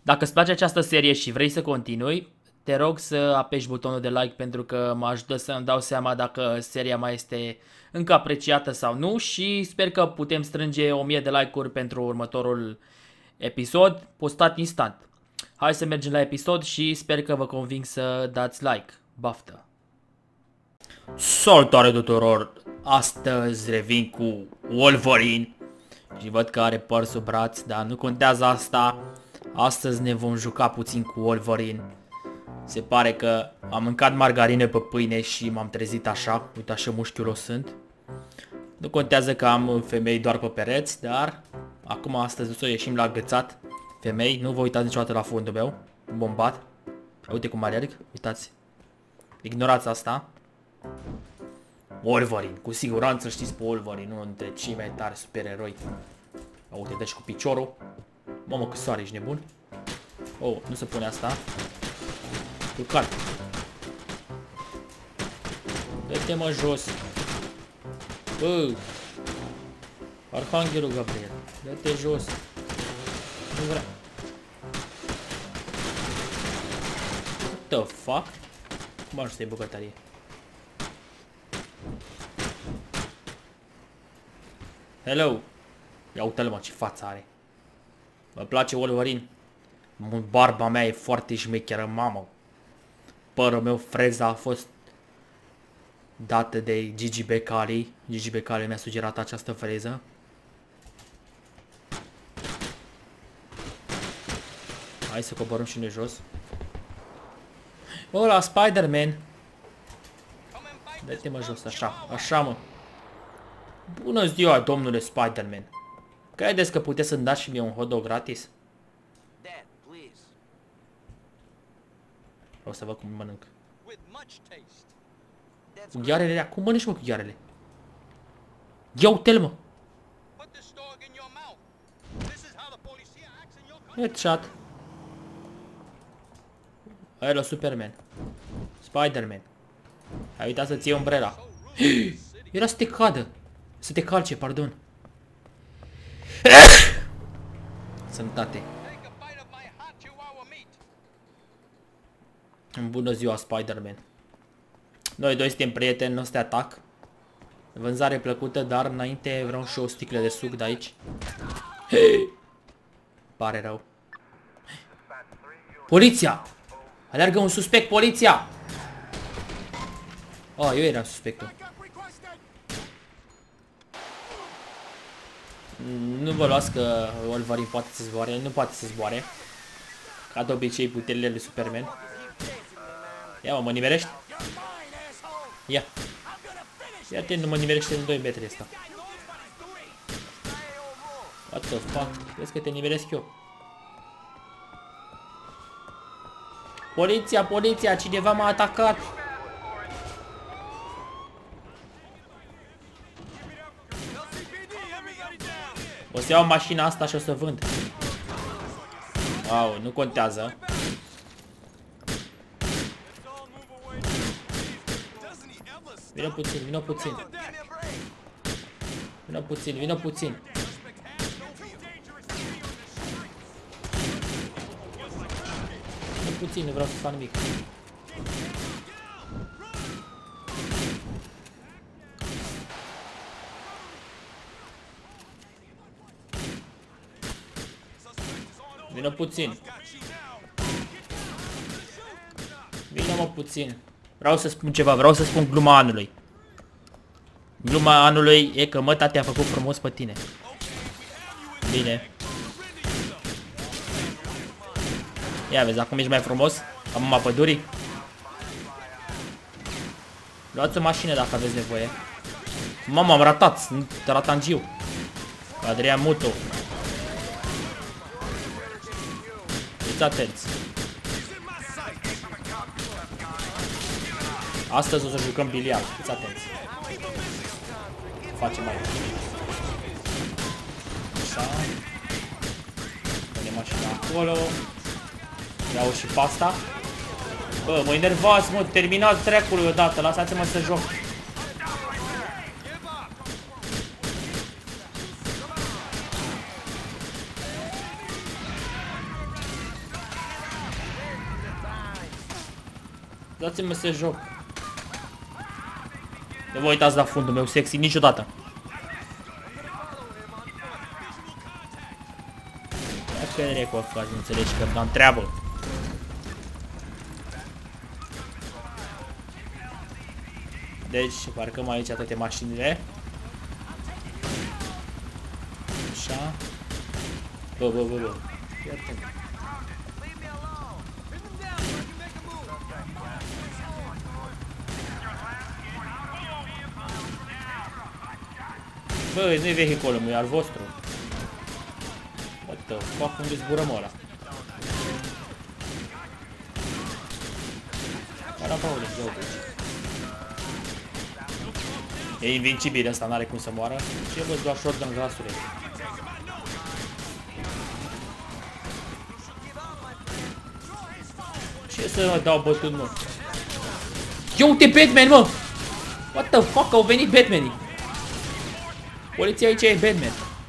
Dacă îți place această serie și vrei să continui, te rog să apeși butonul de like pentru că mă ajută să-mi dau seama dacă seria mai este încă apreciată sau nu și sper că putem strânge 1000 de like-uri pentru următorul episod postat instant. Hai să mergem la episod și sper că vă conving să dați like. Baftă! Salutare tuturor! Astăzi revin cu Wolverine și văd că are păr sub braț, dar nu contează asta. Astăzi ne vom juca puțin cu Wolverine. Se pare că am mâncat margarină pe pâine și m-am trezit așa. Uite așa mușchiulos sunt. Nu contează că am femei doar pe pereți, dar acum astăzi o să ieșim la agățat. Femei, nu vă uitați niciodată la fundul meu. Bombat. Uite cum alerg, uitați. Ignorați asta. Wolverine, cu siguranță știți pe Wolverine, unul dintre cei mai tari supereroi. Uite, deci cu piciorul. Mamă, că soare, ești nebun? Oh, nu se pune asta. Culcat. Dă-te mă jos. Bă. Arhanghelul Gabriel. Dă-te jos. Nu vrea. What the fuck? Cum ajută-i bucătărie? Hello. Ia uite-l mă, ce față are. Mă place Wolverine. Barba mea e foarte șmecheră, mamă. Părul meu, freza, a fost dată de Gigi Becali. Gigi Becali mi-a sugerat această freză. Hai să coborâm și noi jos. Ăla, Spider-Man. Dă-te mă jos, așa, așa mă. Bună ziua, domnule Spider-Man. Credeți că puteți să-mi dați și mie un hot dog gratis? O să văd cum mănânc. Cu ghearele alea? Cum mănânci, mă, cu ghearele? Ia uite-l, mă! Headshot. Hello, Superman. Spider-Man. Ai uitat să-ți iei umbrela. Era să te cadă. Să te calce, pardon. Sănătate. Bună ziua, Spider-Man. Noi doi suntem prieteni, nu să te atac. Vânzare plăcută, dar înainte vreau și o sticlă de suc de aici. Pare rău. Poliția! Aleargă un suspect, poliția! Oh, eu eram suspectul. Nu vă luați că Wolverine poate să zboare, nu poate să zboare. Ca de obicei puterile lui Superman. Ia mă nimerești? Ia. Ia-te, nu mă nimerește în 2 metri ăsta. What the fuck? Vezi că te nimeresc eu. Poliția, poliția, cineva m-a atacat. O să iau mașina asta și o să vând. Wow, nu contează. Vină puțin, vină puțin. Vină puțin, vină puțin. Vină puțin, nu vreau să fac nimic. Vină puțin. Vină mă puțin. Vreau să spun ceva, vreau să spun gluma anului. Gluma anului e că măta te-a făcut frumos pe tine. Bine. Ia vezi, acum ești mai frumos? Ca mama pădurii. Luați o mașină dacă aveți nevoie. Mama, am ratat, sunt ratangiu. Adrian Muto. Fiți atenți. Astăzi o să jucăm biliard, fiți atenți. Facem mai. Așa. Punem mașina acolo. Iau și pasta. Bă, mă enervați, mă, terminați track-ul odată, lăsați-mă să joc. Dați-mă să joc. Nu vă uitați la fundul meu sexy niciodată. Dacă e cu azi, nu înțelegi că am treabă. Deci, parcăm aici toate mașinile. Așa. Bă. Fii atent. Bă, nu-i vehiculul meu, e al vostru. What the fuck, unde zburăm ăla? Parapaule, ia uite aici. E invincibil ăsta, n-are cum să moară. Ce văd doar shotgun grasule? Ce să mă dau bătut, mă? Ia uite Batman, mă! What the fuck, au venit Batman-ii! Poliția aici e Batman.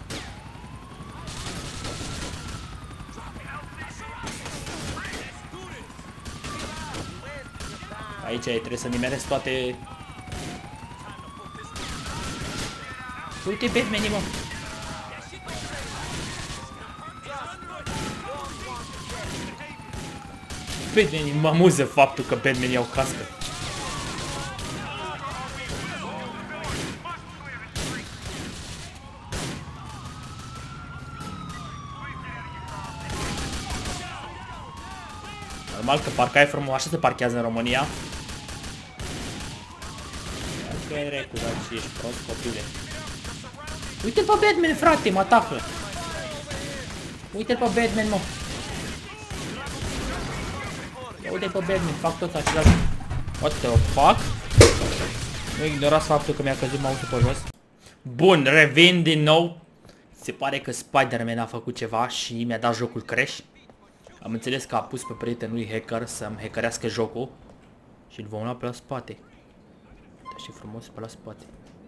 Aici trebuie să nimeresc toate... Uite Batman-ii, mă! Batman-ii, mă amuză faptul că Batman-ii au cască. Normal că parca e frumos, așa se parchează în România. Dacă e recuzat și ești prost, copile. Uite-l pe Batman, frate, mă atacă. Uite-l pe Batman, mă. Ia uite-l pe Batman, fac tot același. What the fuck? Nu ignorați faptul că mi-a căzut mouse-ul pe jos. Bun, revin din nou. Se pare că Spider-Man a făcut ceva și mi-a dat jocul crash. Am înțeles că a pus pe prietenul hacker să-mi hackerească jocul. Și îl vom lua pe la spate. Da, și frumos pe la spate.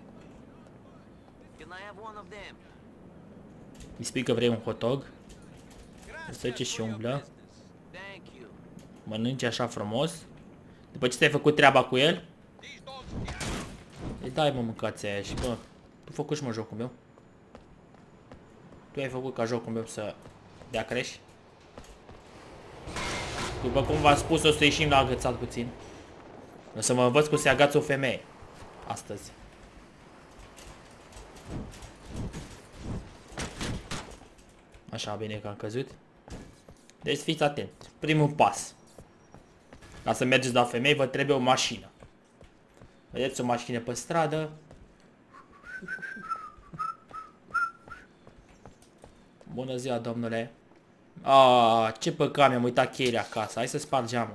Mi spui că vrei un hot dog. Să duce și umblă. Mănânci așa frumos. După ce ți-ai făcut treaba cu el. Îi dai, mă, mâncați aia și bă, tu făcuși, mă, jocul meu. Tu ai făcut ca jocul meu să dea crash. După cum v-am spus, o să ieșim la agățat puțin. O să mă învăț cum se agață o femeie. Astăzi. Așa, bine că am căzut. Deci fiți atent. Primul pas. Ca să mergeți la femei, vă trebuie o mașină. Vedeți o mașină pe stradă. Bună ziua, domnule. Ce păcat, mi-am uitat cheile acasă. Hai să sparg geamul.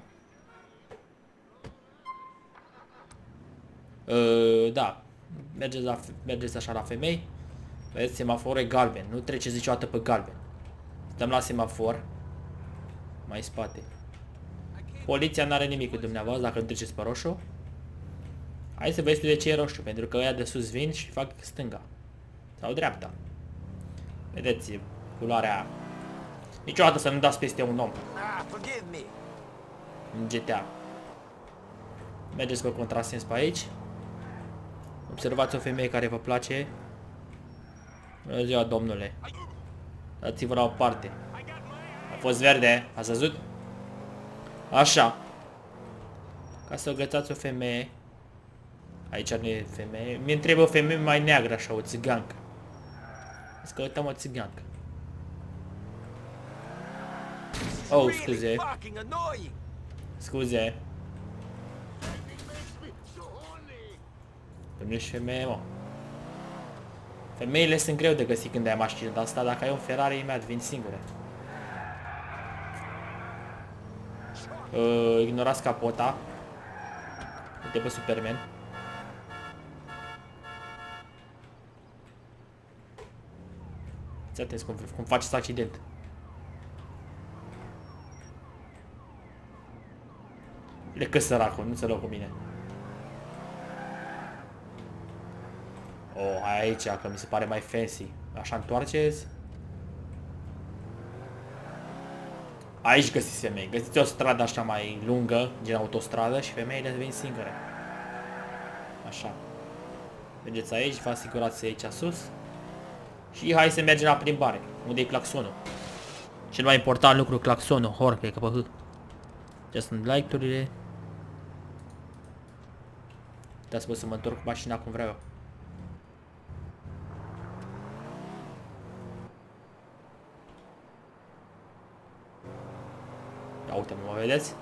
Da. Mergeți așa la femei. Vedeți, semaforul e galben. Nu treceți niciodată pe galben. Stăm la semafor. Mai în spate. Poliția n-are nimic cu dumneavoastră dacă nu treceți pe roșu. Hai să vezi de ce e roșu. Pentru că ăia de sus vin și fac stânga. Sau dreapta. Vedeți culoarea. Niciodată să nu dați peste un om. În GTA. Mergeți pe contrasens pe aici. Observați o femeie care vă place. Bună ziua, domnule. Dați-vă la o parte. A fost verde, ați văzut? Așa. Ca să gătați o femeie. Aici nu e femeie. Mi-e trebuie o femeie mai neagră, așa, o țigancă. Să căutăm o țigancă. Oh, scuze. Scuze. Nu ești femeie, mă. Femeile sunt greu de găsit când ai mașină, dar asta dacă ai un Ferrari, imediat vin singure. Ignorați capota. Uite pe Superman. Ți atenți cum faceți accident. Plecă săracul, nu se lua cu mine. Oh, hai aici, că mi se pare mai fancy. Așa întoarceți. Aici găsiți femei. Găsiți o stradă așa mai lungă, gen autostradă, și femeile vin singure. Așa. Mergeți aici, vă asigurați aici sus. Și hai să mergem la plimbare. Unde e claxonul? Cel mai important lucru, claxonul. Hor, cred că pe H. Ce sunt like-urile. Uitați, pot să mă întorc cu mașina cum vreau eu. Ia uite, mă vedeți?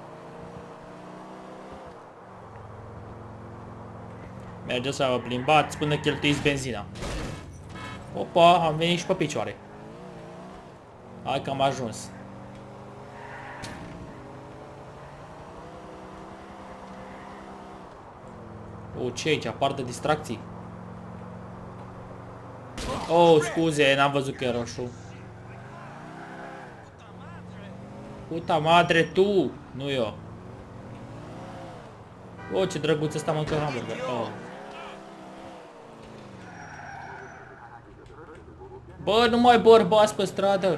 Mergeți să vă plimbați până cheltuiți benzina. Opa, am venit și pe picioare. Hai că am ajuns. O, ce aici? Apar de distracții. Oh, scuze, n-am văzut că e roșu. Puta madre, tu! Nu eu. Oh, ce drăguț ăsta mâncă hamburger. Oh. Bă, nu mai bărbați pe stradă.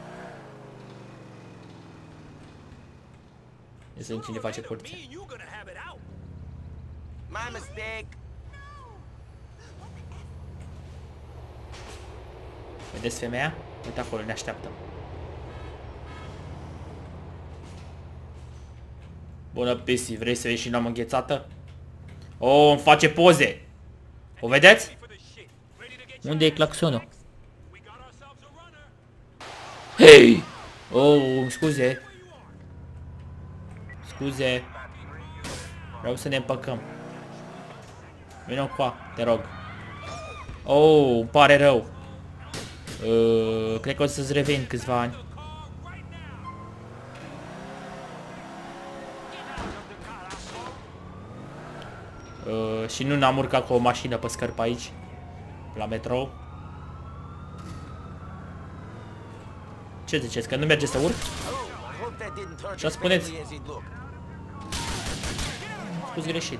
E să cine face poliția. Vedeți femeia? Uite acolo, ne așteaptă. Bună, Pisi, vrei să ieși și n-am înghețată? Oh, îmi face poze. O vedeți? Unde e claxonul? Hei! Oh, scuze. Scuze. Vreau să ne împăcăm. Vino qua, te rog. Oh, îmi pare rău. Cred că o să-ți revin câțiva ani. Și nu n-am urcat cu o mașină pe scări pe aici. La metrou. Ce ziceți? Că nu merge să urc? Ce spuneți? Spus greșit.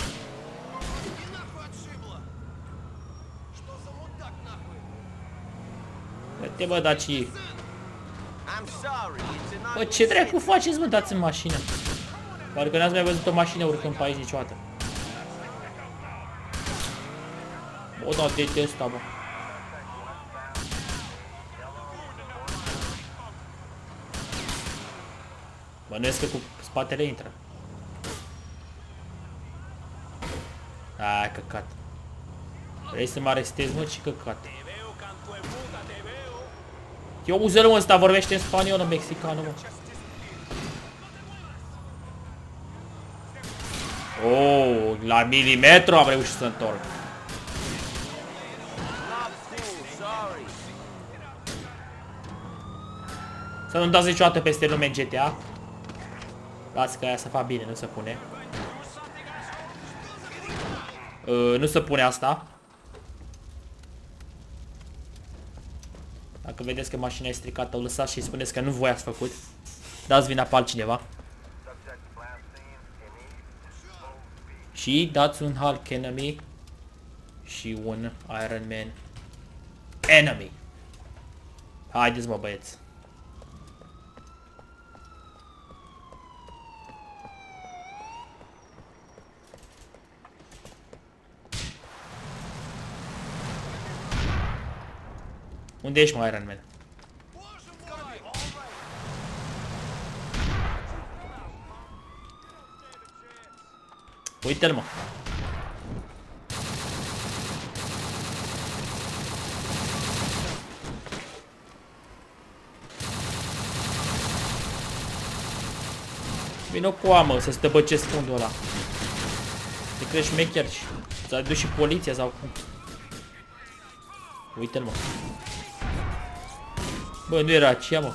Uite, bă, daci. Bă, ce dracu faceți, mă, dați în mașină? Parcă n-ați mai văzut o mașină urcând pe aici niciodată. Bă, da, detest asta, bă. Bănuiesc că cu spatele intră. Ai, căcat. Vrei să mă arestezi, mă, ce căcat. Eu uzărul ăsta vorbește în spaniolă, mexicană, mă. Oh, la milimetru am reușit să întorc. Să nu dați niciodată peste lume în GTA. Lasă că aia să fac bine, nu se pune. Nu se pune asta. Dacă vedeți că mașina e stricată, o lăsați și spuneți că nu voi ați făcut. Dați vina pe altcineva. Și dați un Hulk enemy și un Iron Man enemy. Haideți, mă, băieți. Unde ești, mă, Iron Man? Uite-l, mă. Vino cu amă să stăbăcesc fundul ăla. Te crezi șmecher și ți-a dus și poliția sau cum? Uite-l, mă. Bă, nu era aceea, mă.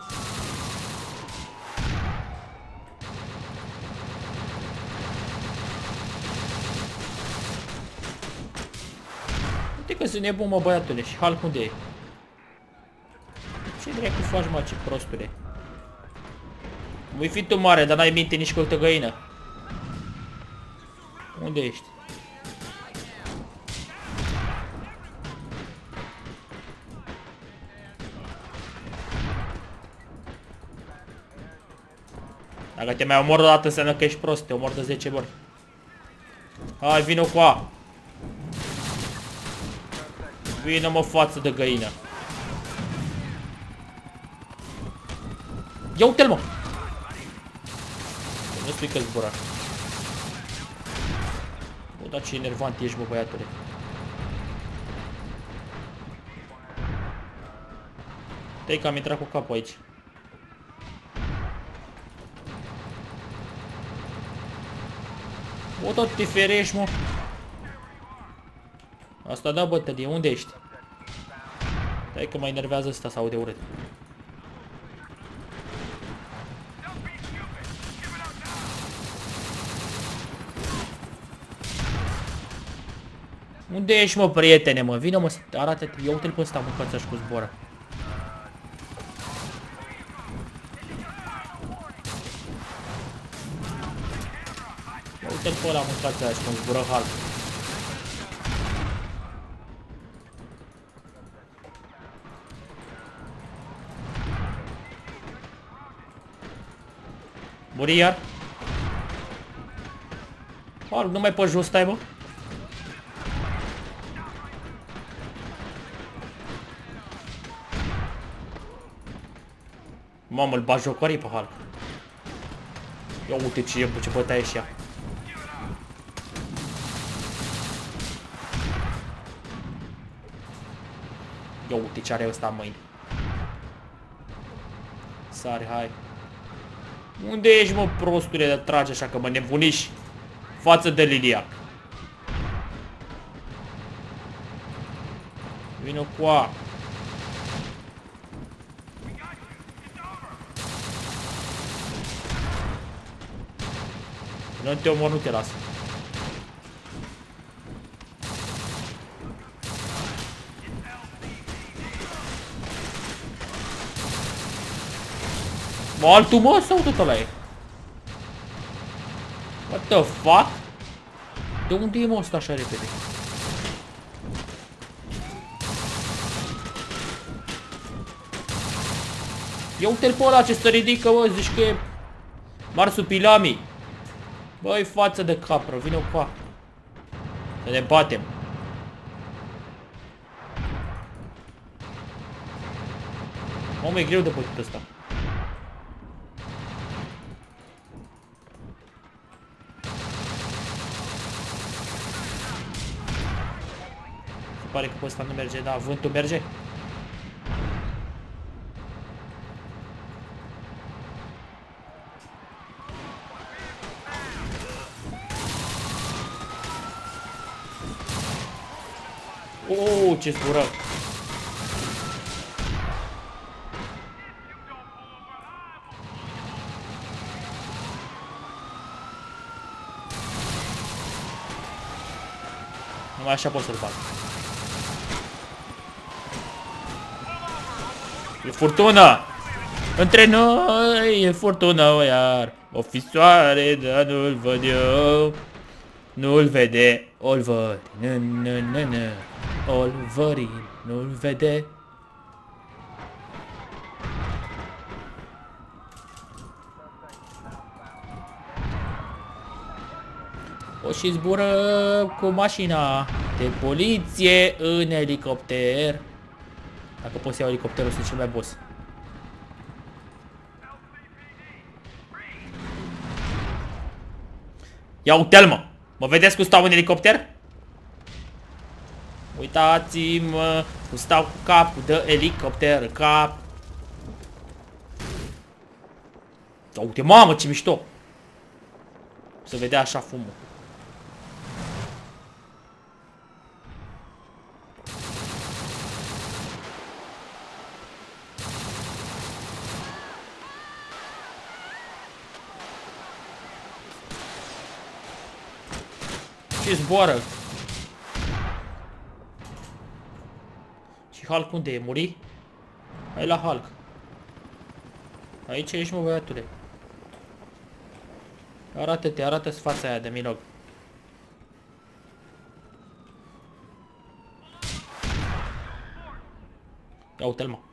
Uite că sunt nebun, mă, băiatule. Și Hulk unde e? Ce dracu faci, mă, ce prostule? Voi fi tu mare, dar n-ai minte nici cu o găină. Unde ești? Dacă te mai omor o dată înseamnă că ești prost, te omor de 10 ori. Hai, vină cu A. Vină mă, față de găină. Ia uite-l, mă. Nu spui că zbura. Bă, dar ce enervant ești, bă, băiatule. Te-ai că am intrat cu capul aici. Bă, tot te ferești, mă. Asta da, bă, tădie, unde ești? Stai că mă enervează ăsta, să aude urât. Unde ești, mă, prietene, mă? Vină, mă, arată-te, ia uite-l pe ăsta, mâncați-aș cu zboară. Ia uite-l pe ăla, mâncați-aș, cum zbură Hulk. Muri iar? Hulk, nu mai pe jos stai, bă? Mamă, îl bajocori pe Hulk. Ia uite ce bătaie și ea. Ia uite ce are ăsta în mâini. Sari, hai. Unde ești, mă, prostule, de trage așa că mă nebuniși față de Liliac? Vină cu A. Nu te omor, nu te las. Mă, altul, mă, sau tot ăla e? What the fuck? De unde e, mă, ăsta așa repede? Ia uite-l pe ăla ce se ridică, bă, zici că e marsupilami. Băi, față de capră, vine cu A. Să ne batem. Mamă, e greu de bătut ăsta. Se pare că pe ăsta nu merge, da, vântul merge. Ce zbură! Numai așa pot să-l fac. E furtună! Între noi e furtună, iar o fi soare, dar nu-l văd eu. Nu-l vede Wolverine. Wolverine nu-l vede. O și zbură cu mașina de poliție în elicopter. Dacă poți să iau elicopterul, sunt cel mai boss. Ia uite-l, mă! Mă vedeți cum stau în elicopter? Uitați-mă cum stau cu capul de elicopter, cap. Uite, mamă, ce mișto! Se vedea așa fumul. Ce zboară? Și Hulk unde e? Muri? Hai la Hulk. Aici ești, mă, băiatule. Arată-te, arată-ți fața aia de milog. Ia uite-l, mă.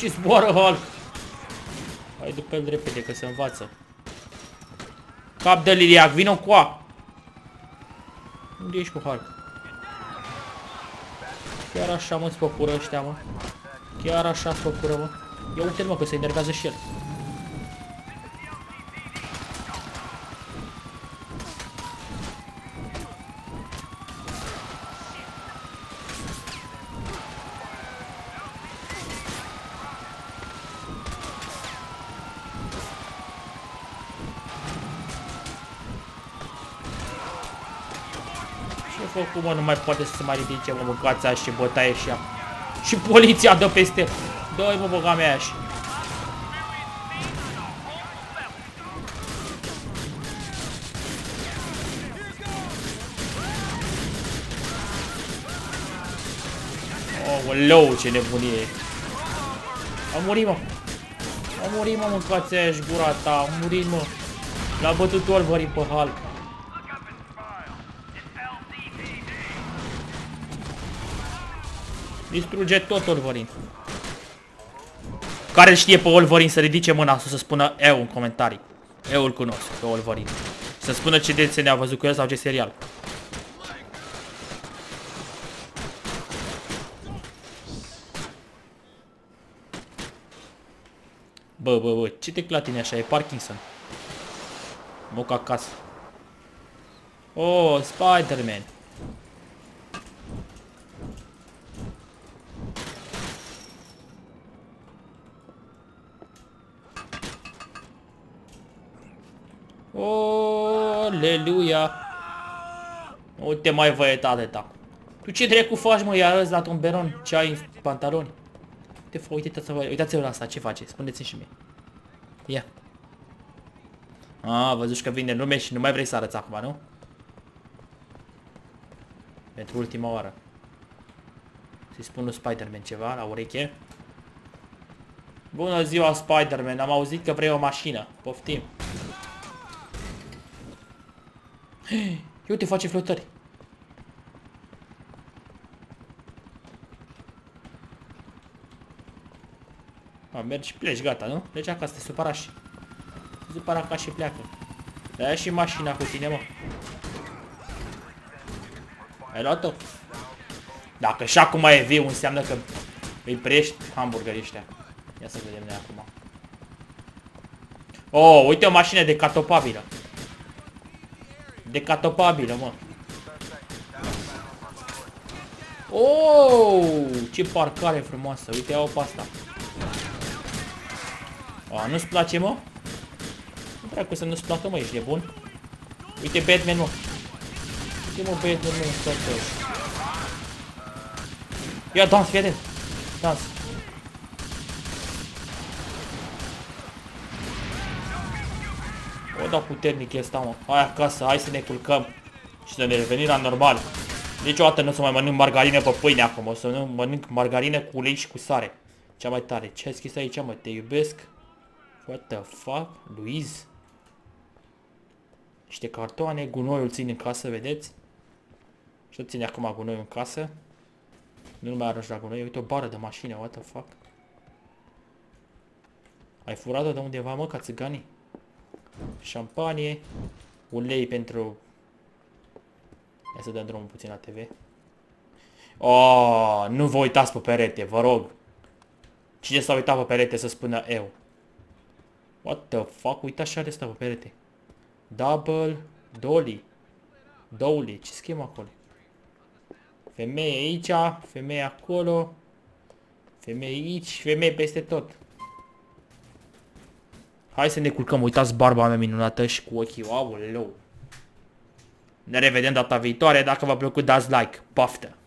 Și zboară Hulk. Hai după el repede că se învață. Cap de liliac, vină cu a. Unde ești cu Hulk? Chiar așa mă spăcură ăștia, mă. Chiar așa spăcură, mă. Ia uite-l, mă, că se enervează și el. Ce făcut, mă, nu mai poate să se mai ridice, mă, băgați aia și bătaie și ea. Și poliția dă peste. Dă-i, mă, băga mea și. Oleu, ce nebunie. A murit, mă. A murit, mă, mâncați aia și gura ta. A murit, mă. L-a bătut Wolverine pe Hulk. Distruge tot Wolverine. Care știe pe Wolverine să ridice mâna sus să spună eu în comentarii. Eu îl cunosc pe Wolverine. Să spună ce desene a văzut cu el sau ce serial. Bă, ce te clatine așa? E Parkinson. Moc acasă. Oh, Spider-Man. Aleluia. Nu te mai văie atâta. Tu ce dracu faci, mă? I-a la tomberon ce ai în pantaloni? Uitați-vă la asta, ce face? Spuneți-mi și mie. Ia. Văzuși că vine lume și nu mai vrei să arăți acum, nu? Pentru ultima oară. Să-i spun lui Spider-Man ceva la ureche. Bună ziua, Spider-Man, am auzit că vrei o mașină. Poftim. Eu te face flotări. Mergi și pleci, gata, nu? Pleci acasă, te supăra și. Te supăra ca și pleacă. Ia și mașina cu tine, mă. Ai luat-o? Dacă și acum e viu, înseamnă că îi prești hamburgerii ăștia. Ia să vedem noi acum. Oh, uite o mașină decatopabilă. Decatopabilă, mă. Oh, ce parcare frumoasă. Uite, iau pe asta. Nu-ți place, mă? Nu trebuie să nu-ți placă, mă, ești nebun. Uite Batman, mă. Uite, mă, Batman, mă, toată. Ia, dans, fii atent. Dans. O, da, puternic e ăsta, mă. Hai acasă, hai să ne culcăm. Și să ne revenim la normal. Niciodată nu o să mai mănânc margarină pe pâine acum. O să nu mănânc margarină cu ulei și cu sare. Cea mai tare. Ce ai scris aici, mă? Te iubesc. What the fuck? Louise? Niște cartoane. Gunoiul ține în casă, vedeți? Și ține acum gunoiul în casă. Nu mai arăși la gunoi. Uite o bară de mașină. What the fuck? Ai furat-o de undeva, mă, ca țiganii? Șampanie. Ulei pentru... Hai să dăm drumul puțin la TV. Oh, nu vă uitați pe perete, vă rog. Cine s-a uitat pe perete să spună eu? What the fuck? Uitați și are ăsta pe perete. Double Dolly. Dolly, ce schimă acolo? Femeie aici, femeie acolo. Femeie aici, femeie peste tot. Hai să ne culcăm, uitați barba mea minunată și cu ochii, aoleu. Ne revedem data viitoare, dacă v-a plăcut dați like, poftă!